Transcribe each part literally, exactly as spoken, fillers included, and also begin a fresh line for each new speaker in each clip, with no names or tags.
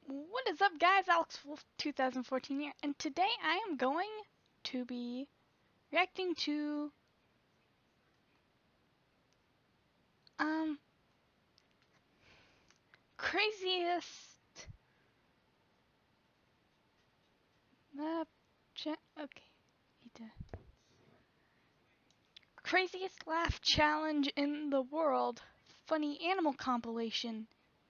What is up, guys? Alex Wolf two thousand fourteen here, and today I am going to be reacting to um craziest uh, cha okay need to craziest laugh challenge in the world, funny animal compilation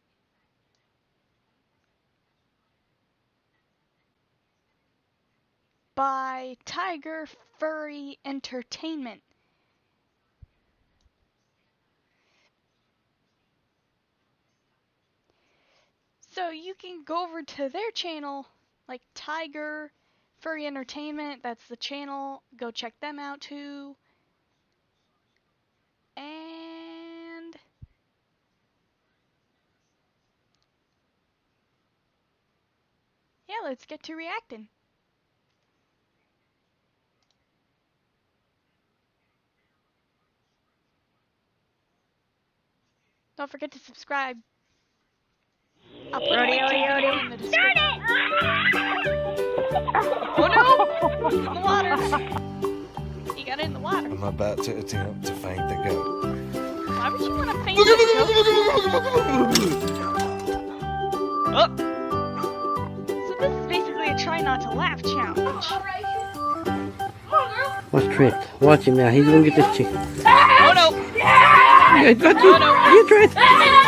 by Tiger Furry Entertainment. So you can go over to their channel, like Tiger Furry Entertainment, that's the channel, go check them out too. And yeah, let's get to reacting. Don't forget to subscribe. I'll put a link to the video in the description. Oh no! He's in the water! He got in the water.
I'm about to attempt to faint the goat.
Why would you want to faint the goat? Oh! So this is basically a try not to laugh challenge.
What's tricked? Watch him now. He's gonna get this chicken.
Oh no!
Yeah, got you.
Oh no!
You tricked.